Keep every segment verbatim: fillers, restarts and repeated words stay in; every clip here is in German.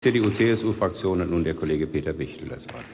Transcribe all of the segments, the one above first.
C D U C S U-Fraktion und nun der Kollege Peter Wichtel das Wort.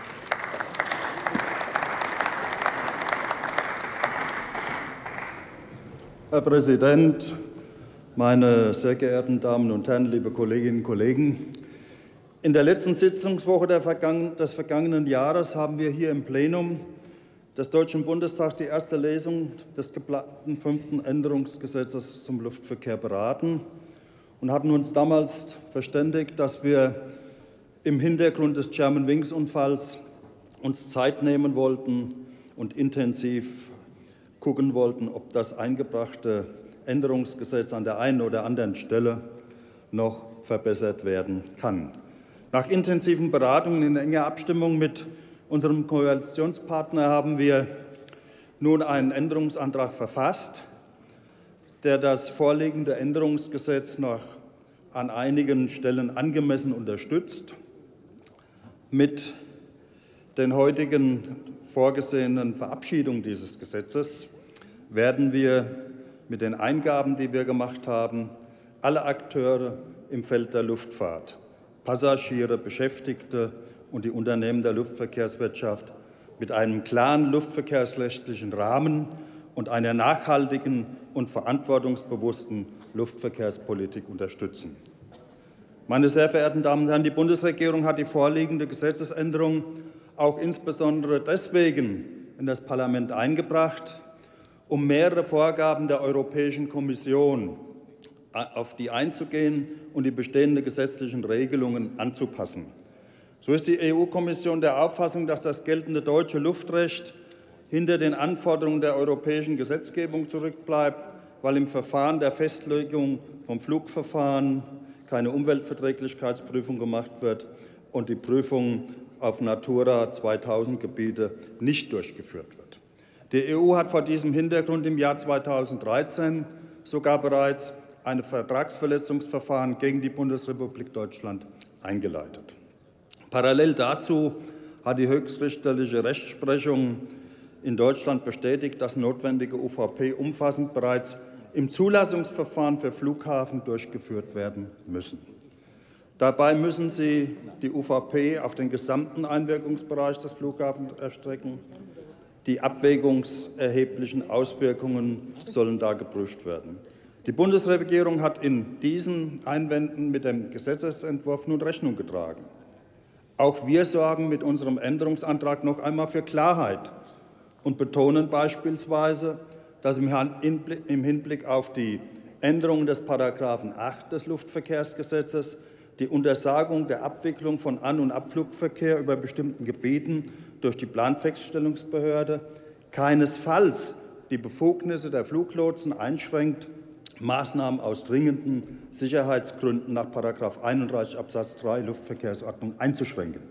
Herr Präsident, meine sehr geehrten Damen und Herren, liebe Kolleginnen und Kollegen! In der letzten Sitzungswoche des vergangenen Jahres haben wir hier im Plenum des Deutschen Bundestags die erste Lesung des geplanten fünften Änderungsgesetzes zum Luftverkehr beraten und hatten uns damals verständigt, dass wir im Hintergrund des Germanwings-Unfalls uns Zeit nehmen wollten und intensiv gucken wollten, ob das eingebrachte Änderungsgesetz an der einen oder anderen Stelle noch verbessert werden kann. Nach intensiven Beratungen in enger Abstimmung mit unserem Koalitionspartner haben wir nun einen Änderungsantrag verfasst, der das vorliegende Änderungsgesetz noch an einigen Stellen angemessen unterstützt. Mit den heutigen vorgesehenen Verabschiedung dieses Gesetzes werden wir mit den Eingaben, die wir gemacht haben, alle Akteure im Feld der Luftfahrt, Passagiere, Beschäftigte und die Unternehmen der Luftverkehrswirtschaft mit einem klaren luftverkehrsrechtlichen Rahmen und einer nachhaltigen und verantwortungsbewussten Luftverkehrspolitik unterstützen. Meine sehr verehrten Damen und Herren, die Bundesregierung hat die vorliegende Gesetzesänderung auch insbesondere deswegen in das Parlament eingebracht, um mehrere Vorgaben der Europäischen Kommission auf die einzugehen und die bestehenden gesetzlichen Regelungen anzupassen. So ist die E U-Kommission der Auffassung, dass das geltende deutsche Luftrecht hinter den Anforderungen der europäischen Gesetzgebung zurückbleibt, weil im Verfahren der Festlegung vom Flugverfahren keine Umweltverträglichkeitsprüfung gemacht wird und die Prüfung auf Natura zweitausend Gebiete nicht durchgeführt wird. Die E U hat vor diesem Hintergrund im Jahr zweitausenddreizehn sogar bereits ein Vertragsverletzungsverfahren gegen die Bundesrepublik Deutschland eingeleitet. Parallel dazu hat die höchstrichterliche Rechtsprechung in Deutschland bestätigt, dass notwendige U V P umfassend bereits im Zulassungsverfahren für Flughafen durchgeführt werden müssen. Dabei müssen sie die U V P auf den gesamten Einwirkungsbereich des Flughafens erstrecken. Die abwägungserheblichen Auswirkungen sollen da geprüft werden. Die Bundesregierung hat in diesen Einwänden mit dem Gesetzesentwurf nun Rechnung getragen. Auch wir sorgen mit unserem Änderungsantrag noch einmal für Klarheit und betonen beispielsweise, dass im Hinblick auf die Änderung des Paragraphen acht des Luftverkehrsgesetzes die Untersagung der Abwicklung von An- und Abflugverkehr über bestimmten Gebieten durch die Planfeststellungsbehörde keinesfalls die Befugnisse der Fluglotsen einschränkt, Maßnahmen aus dringenden Sicherheitsgründen nach Paragraph einunddreißig Absatz drei Luftverkehrsordnung einzuschränken.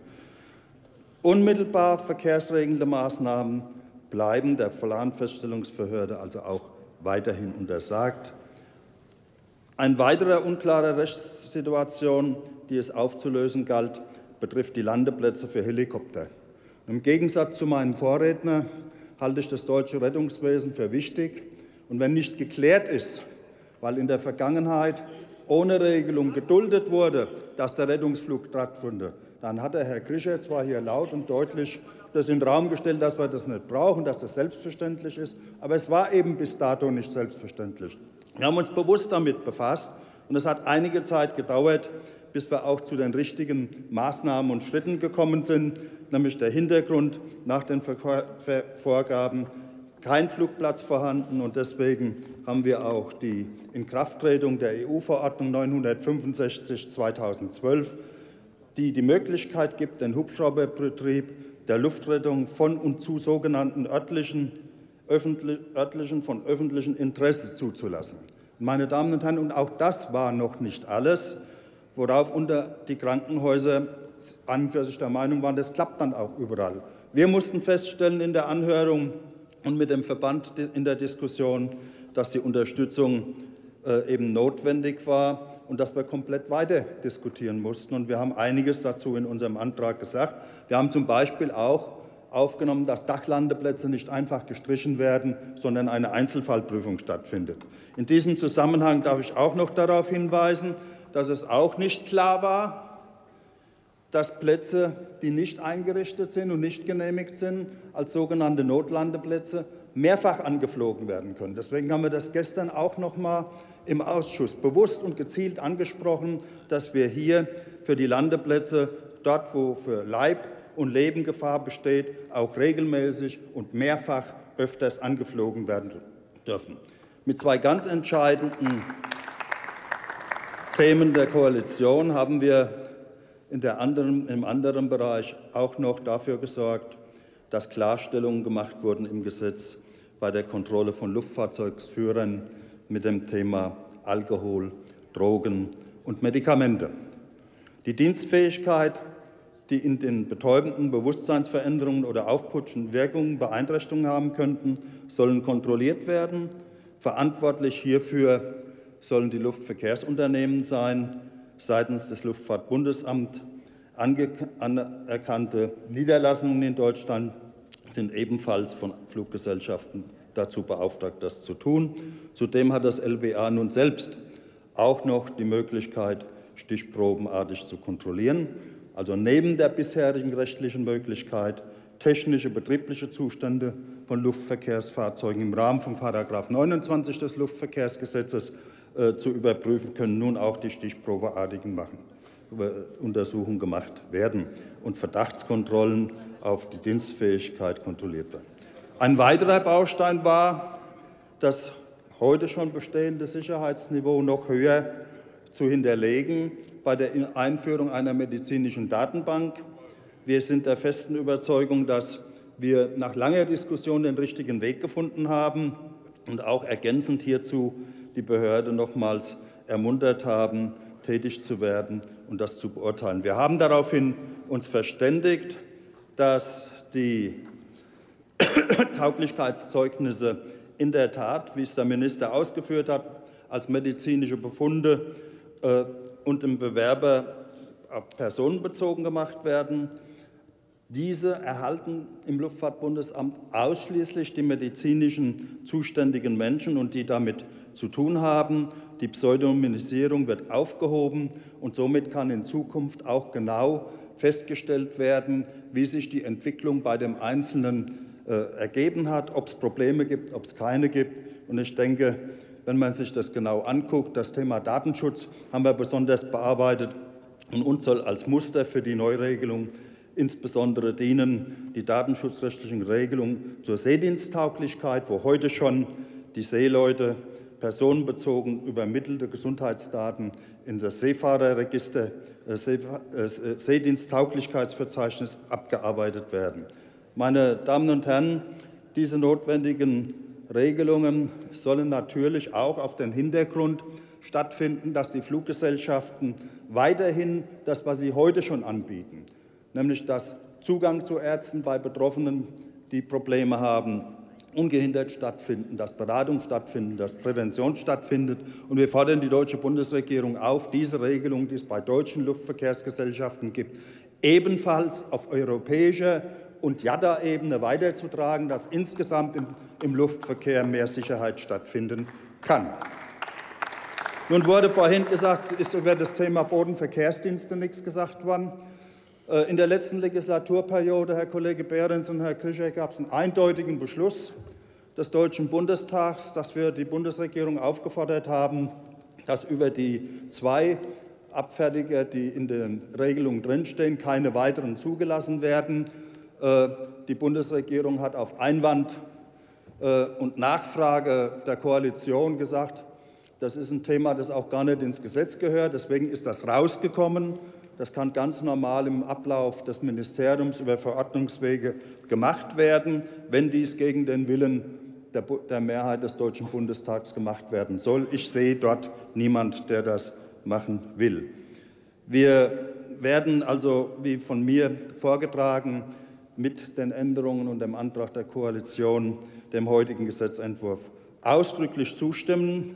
Unmittelbar verkehrsregelnde Maßnahmen bleiben der Planfeststellungsbehörde also auch weiterhin untersagt. Ein weiterer unklarer Rechtssituation, die es aufzulösen galt, betrifft die Landeplätze für Helikopter. Im Gegensatz zu meinem Vorredner halte ich das deutsche Rettungswesen für wichtig. Und wenn nicht geklärt ist, weil in der Vergangenheit ohne Regelung geduldet wurde, dass der Rettungsflug stattfindet, dann hat der Herr Krischer zwar hier laut und deutlich das in den Raum gestellt, dass wir das nicht brauchen, dass das selbstverständlich ist, aber es war eben bis dato nicht selbstverständlich. Wir haben uns bewusst damit befasst, und es hat einige Zeit gedauert, bis wir auch zu den richtigen Maßnahmen und Schritten gekommen sind, nämlich der Hintergrund nach den Vorgaben, kein Flugplatz vorhanden, und deswegen haben wir auch die Inkrafttretung der E U-Verordnung neunhundertfünfundsechzig zweitausendzwölf, die die Möglichkeit gibt, den Hubschrauberbetrieb der Luftrettung von und zu sogenannten örtlichen, öffentlich, örtlichen von öffentlichem Interesse zuzulassen. Meine Damen und Herren, und auch das war noch nicht alles, worauf unter die Krankenhäuser an und für sich der Meinung waren, das klappt dann auch überall. Wir mussten feststellen in der Anhörung und mit dem Verband in der Diskussion, dass die Unterstützung äh, eben notwendig war und dass wir komplett weiter diskutieren mussten. Und wir haben einiges dazu in unserem Antrag gesagt. Wir haben zum Beispiel auch aufgenommen, dass Dachlandeplätze nicht einfach gestrichen werden, sondern eine Einzelfallprüfung stattfindet. In diesem Zusammenhang darf ich auch noch darauf hinweisen, dass es auch nicht klar war, dass Plätze, die nicht eingerichtet sind und nicht genehmigt sind, als sogenannte Notlandeplätze mehrfach angeflogen werden können. Deswegen haben wir das gestern auch noch mal im Ausschuss bewusst und gezielt angesprochen, dass wir hier für die Landeplätze, dort wo für Leib und Leben Gefahr besteht, auch regelmäßig und mehrfach öfters angeflogen werden dürfen. Mit zwei ganz entscheidenden Themen der Koalition haben wir in der anderen, im anderen Bereich auch noch dafür gesorgt, dass Klarstellungen gemacht wurden im Gesetz bei der Kontrolle von Luftfahrzeugführern mit dem Thema Alkohol, Drogen und Medikamente. Die Dienstfähigkeit, die in den betäubenden Bewusstseinsveränderungen oder aufputschenden Wirkungen Beeinträchtigungen haben könnten, sollen kontrolliert werden. Verantwortlich hierfür sollen die Luftverkehrsunternehmen sein. Seitens des Luftfahrtbundesamts anerkannte Niederlassungen in Deutschland sind ebenfalls von Fluggesellschaften dazu beauftragt, das zu tun. Zudem hat das L B A nun selbst auch noch die Möglichkeit, stichprobenartig zu kontrollieren. Also neben der bisherigen rechtlichen Möglichkeit, technische, betriebliche Zustände von Luftverkehrsfahrzeugen im Rahmen von Paragraph neunundzwanzig des Luftverkehrsgesetzes äh, zu überprüfen, können nun auch die stichprobeartigen machen, äh, Untersuchungen gemacht werden und Verdachtskontrollen auf die Dienstfähigkeit kontrolliert werden. Ein weiterer Baustein war, das heute schon bestehende Sicherheitsniveau noch höher zu hinterlegen bei der Einführung einer medizinischen Datenbank. Wir sind der festen Überzeugung, dass wir nach langer Diskussion den richtigen Weg gefunden haben und auch ergänzend hierzu die Behörde nochmals ermuntert haben, tätig zu werden und das zu beurteilen. Wir haben daraufhin uns verständigt, dass die Tauglichkeitszeugnisse in der Tat, wie es der Minister ausgeführt hat, als medizinische Befunde äh, und dem Bewerber personenbezogen gemacht werden. Diese erhalten im Luftfahrtbundesamt ausschließlich die medizinischen zuständigen Menschen und die damit zu tun haben. Die Pseudonymisierung wird aufgehoben und somit kann in Zukunft auch genau festgestellt werden, wie sich die Entwicklung bei dem Einzelnen äh, ergeben hat, ob es Probleme gibt, ob es keine gibt. Und ich denke, wenn man sich das genau anguckt, das Thema Datenschutz haben wir besonders bearbeitet und uns soll als Muster für die Neuregelung insbesondere dienen die datenschutzrechtlichen Regelungen zur Seediensttauglichkeit, wo heute schon die Seeleute personenbezogen übermittelte Gesundheitsdaten in das Seefahrerregister, äh, Seediensttauglichkeitsverzeichnis abgearbeitet werden. Meine Damen und Herren, diese notwendigen Regelungen sollen natürlich auch auf den Hintergrund stattfinden, dass die Fluggesellschaften weiterhin das, was sie heute schon anbieten, nämlich dass Zugang zu Ärzten bei Betroffenen, die Probleme haben, ungehindert stattfinden, dass Beratung stattfindet, dass Prävention stattfindet. Und wir fordern die deutsche Bundesregierung auf, diese Regelung, die es bei deutschen Luftverkehrsgesellschaften gibt, ebenfalls auf europäischer und J A D A-Ebene weiterzutragen, dass insgesamt im, im Luftverkehr mehr Sicherheit stattfinden kann. Nun wurde vorhin gesagt, es ist über das Thema Bodenverkehrsdienste nichts gesagt worden. In der letzten Legislaturperiode, Herr Kollege Behrens und Herr Krischer, gab es einen eindeutigen Beschluss des Deutschen Bundestags, dass wir die Bundesregierung aufgefordert haben, dass über die zwei Abfertiger, die in den Regelungen drinstehen, keine weiteren zugelassen werden. Die Bundesregierung hat auf Einwand und Nachfrage der Koalition gesagt, das ist ein Thema, das auch gar nicht ins Gesetz gehört. Deswegen ist das rausgekommen. Das kann ganz normal im Ablauf des Ministeriums über Verordnungswege gemacht werden, wenn dies gegen den Willen der, der Mehrheit des Deutschen Bundestags gemacht werden soll. Ich sehe dort niemand, der das machen will. Wir werden also, wie von mir vorgetragen, mit den Änderungen und dem Antrag der Koalition dem heutigen Gesetzentwurf ausdrücklich zustimmen.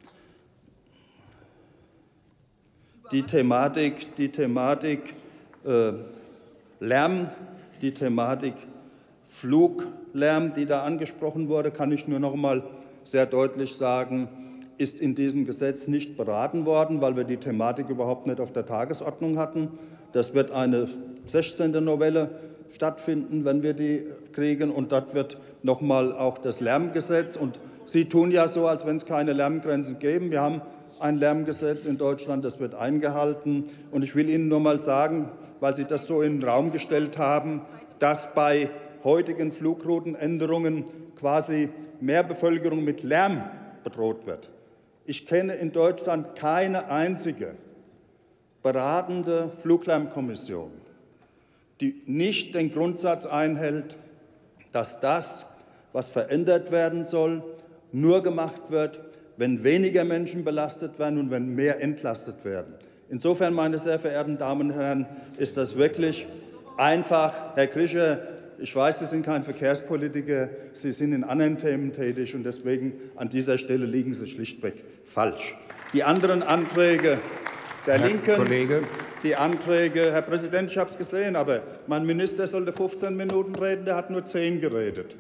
Die Thematik, die Thematik äh, Lärm, die Thematik Fluglärm, die da angesprochen wurde, kann ich nur noch mal sehr deutlich sagen, ist in diesem Gesetz nicht beraten worden, weil wir die Thematik überhaupt nicht auf der Tagesordnung hatten. Das wird eine sechzehnte Novelle stattfinden, wenn wir die kriegen. Und dort wird nochmal auch das Lärmgesetz. Und Sie tun ja so, als wenn es keine Lärmgrenzen gäbe. Wir haben ein Lärmgesetz in Deutschland, das wird eingehalten. Und ich will Ihnen nur mal sagen, weil Sie das so in den Raum gestellt haben, dass bei heutigen Flugroutenänderungen quasi mehr Bevölkerung mit Lärm bedroht wird. Ich kenne in Deutschland keine einzige beratende Fluglärmkommission, die nicht den Grundsatz einhält, dass das, was verändert werden soll, nur gemacht wird, wenn weniger Menschen belastet werden und wenn mehr entlastet werden. Insofern, meine sehr verehrten Damen und Herren, ist das wirklich einfach. Herr Krischer, ich weiß, Sie sind kein Verkehrspolitiker, Sie sind in anderen Themen tätig, und deswegen an dieser Stelle liegen Sie schlichtweg falsch. Die anderen Anträge der Herr Linken, Kollege. die Anträge, Herr Präsident, ich habe es gesehen, aber mein Minister sollte fünfzehn Minuten reden, der hat nur zehn geredet.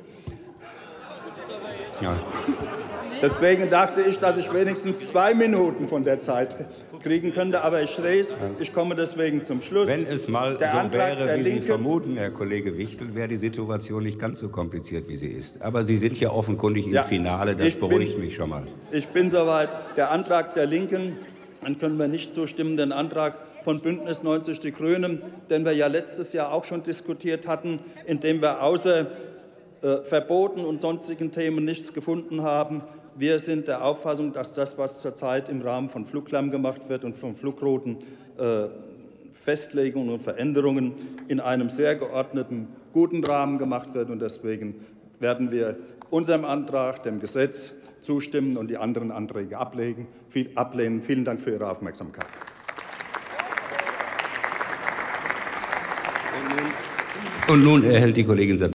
Ja. Deswegen dachte ich, dass ich wenigstens zwei Minuten von der Zeit kriegen könnte, aber ich lese, ich komme deswegen zum Schluss. Wenn es mal der so Antrag wäre, der wie Linken, Sie vermuten, Herr Kollege Wichtel, wäre die Situation nicht ganz so kompliziert, wie sie ist. Aber Sie sind ja offenkundig im Ja, Finale, das ich beruhigt bin, mich schon mal. Ich bin soweit. Der Antrag der Linken, dann können wir nicht zustimmen, den Antrag von Bündnis neunzig Die Grünen, den wir ja letztes Jahr auch schon diskutiert hatten, indem wir außer äh, Verboten und sonstigen Themen nichts gefunden haben. Wir sind der Auffassung, dass das, was zurzeit im Rahmen von Fluglärm gemacht wird und von Flugrouten, äh, Festlegungen und Veränderungen in einem sehr geordneten, guten Rahmen gemacht wird. Und deswegen werden wir unserem Antrag, dem Gesetz, zustimmen und die anderen Anträge ablehnen. Vielen Dank für Ihre Aufmerksamkeit. Und nun erhält die Kollegin Sabine